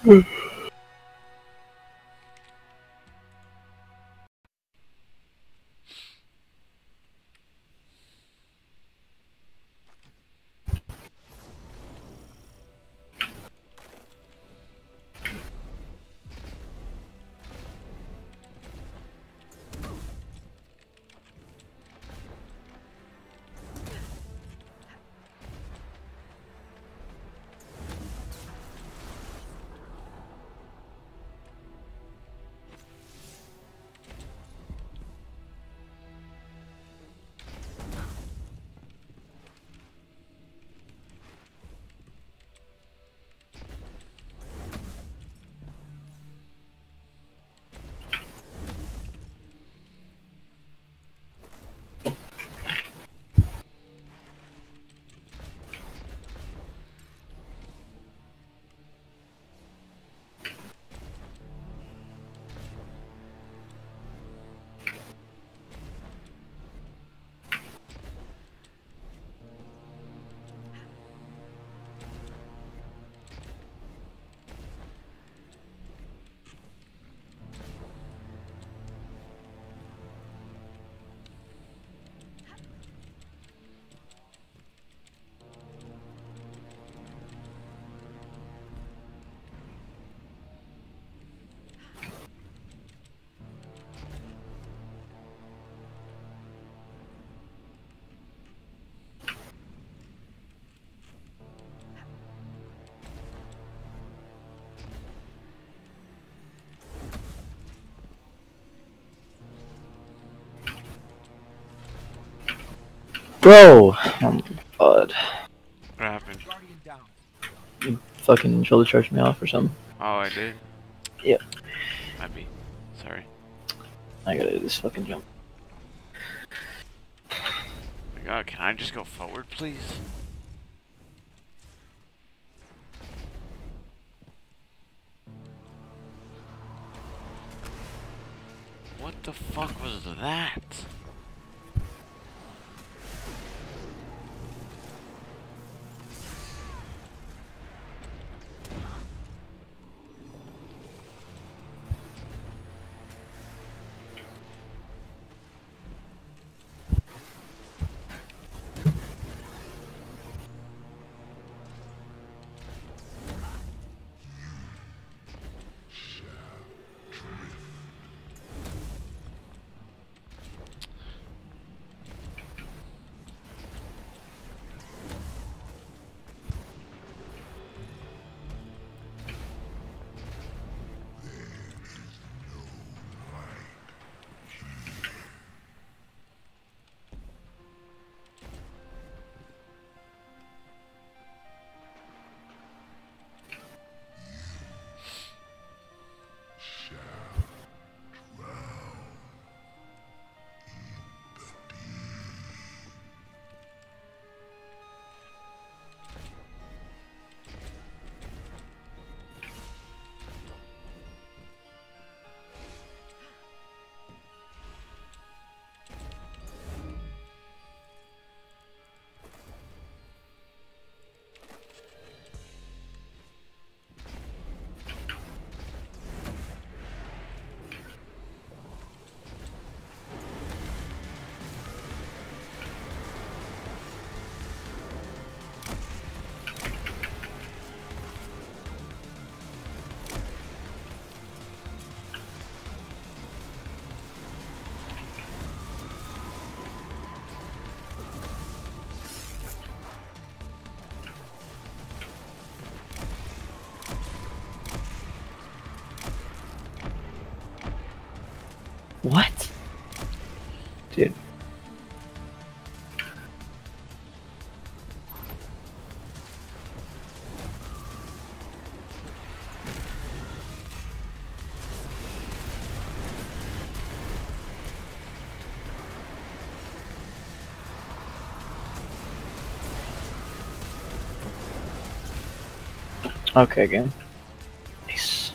Bro! Oh my god. What happened? You fucking shoulder charged me off or something. Oh, I did? Yeah. Might be. Sorry. I gotta do this fucking jump. Oh my god, can I just go forward, please? What the fuck was that? What? Dude. Okay, game. Nice.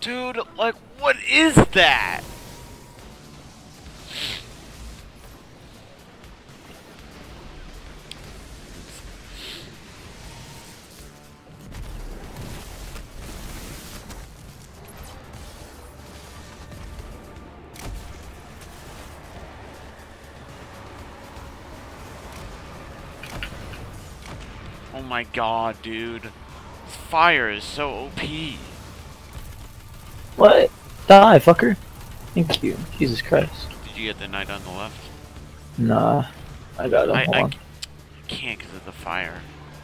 Dude, like, what is that? Oh my god, dude. This fire is so OP. What? Die, fucker. Thank you. Jesus Christ. Did you get the knight on the left? Nah. I got him. Hold on. I can't because of the fire.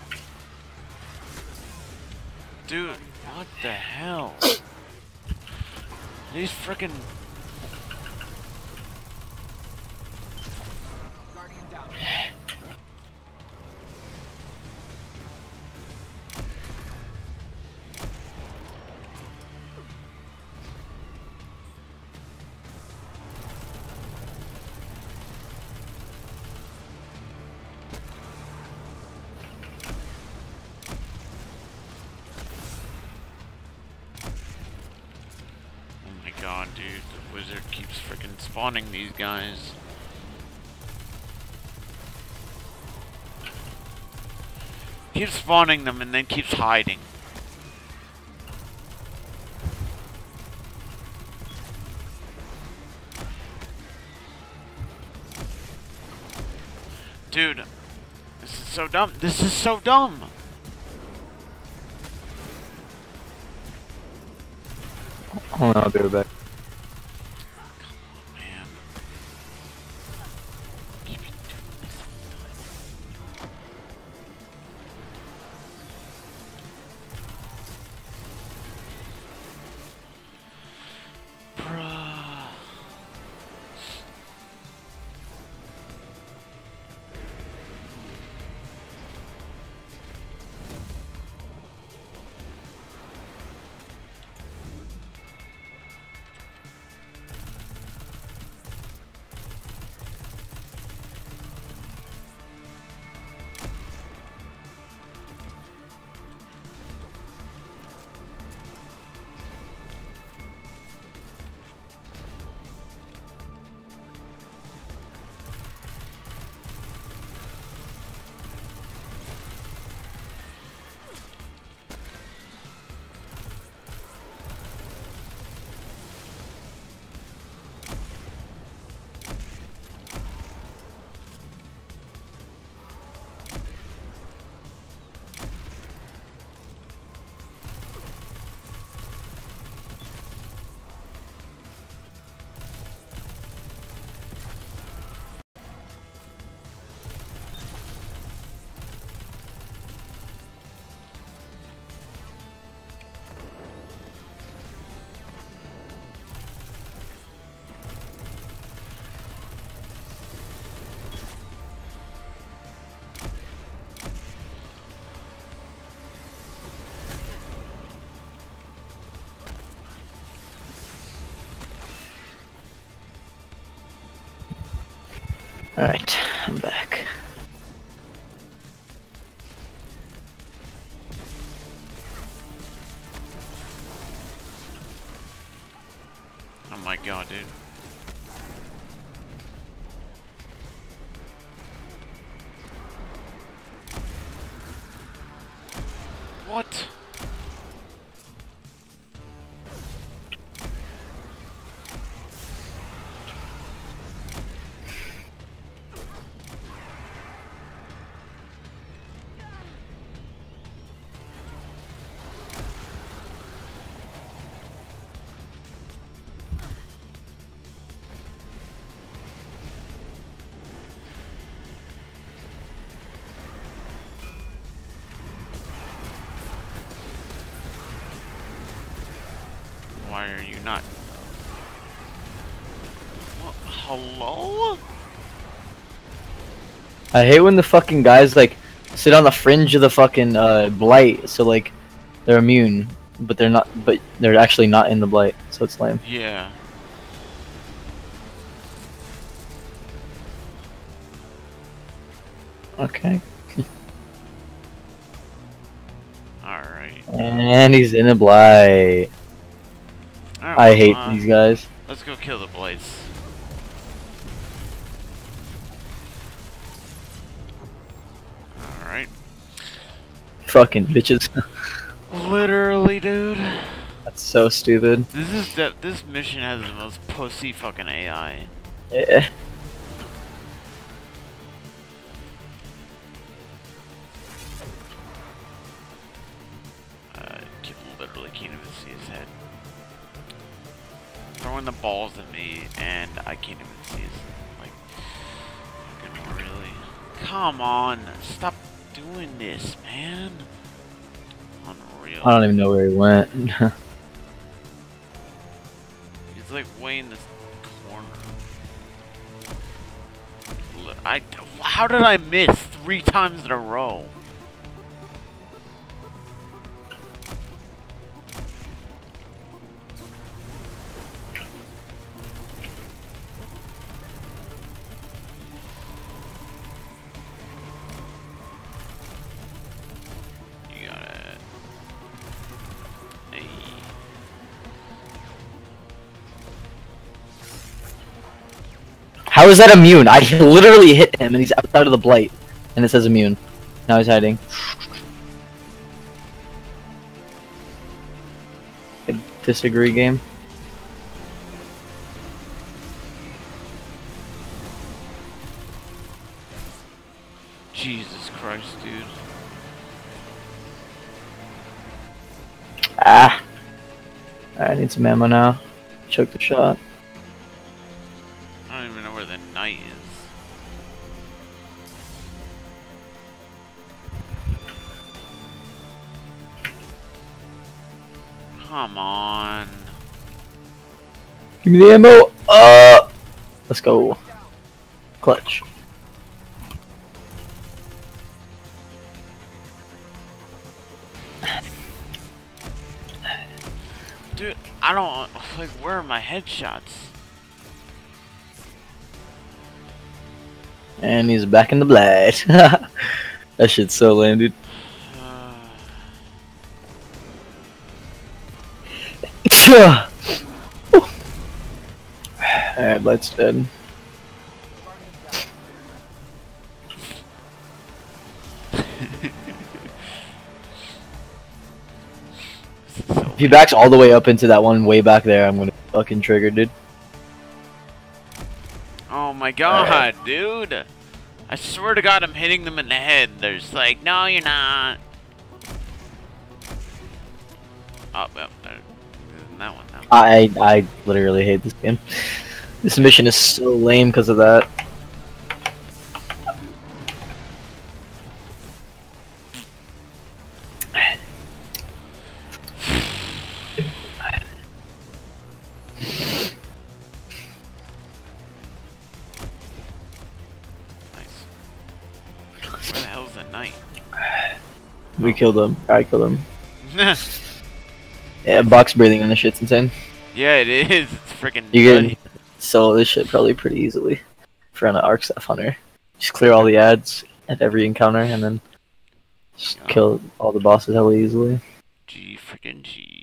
Dude, what the hell? These frickin' God, dude, the wizard keeps freaking spawning these guys. Keeps spawning them and then keeps hiding. Dude, this is so dumb. This is so dumb. Hold on, I'll be right back. Man. Keep it doing this. Bruh. Alright, I'm back. Oh my god, dude. What? Why are you not? What? Hello? I hate when the fucking guys like sit on the fringe of the fucking blight, so like they're immune, but they're not. But they're actually not in the blight, so it's lame. Yeah. Okay. Alright. And he's in a blight. Alright, I well, hate these guys. let's go kill the blights. Alright. Fucking bitches. Literally, dude. That's so stupid. This mission has the most pussy fucking AI. Yeah. Literally can't even see his head. Throwing the balls at me, and I can't even see his, like, fucking really. Come on, stop doing this, man. Unreal. I don't even know where he went. He's like way in this corner. How did I miss 3 times in a row? You got it. Hey. How is that immune? I literally hit him and he's outside of the blight. And it says immune. Now he's hiding. I disagree, game. Jesus Christ, dude. Ah. I need some ammo now. Choke the shot. I don't even know where the knight is. Come on. Give me the ammo. Let's go. Clutch. Dude, I don't, like, where are my headshots? And he's back in the blight. That shit's so lame, dude. Alright, blight's dead. If he backs all the way up into that one way back there, I'm gonna fucking trigger, dude. Oh my god, dude! I swear to God, I'm hitting them in the head. They're just like, no, you're not. Oh, well, isn't that one now? I literally hate this game. This mission is so lame because of that. Where the hell's the knight? We killed him. I killed him. Yeah, box breathing on this shit's insane. Yeah, it is. It's freaking You nutty. can sell this shit probably pretty easily for an Arc Staff Hunter. Just clear all the ads at every encounter and then just kill all the bosses hella easily. G freaking G.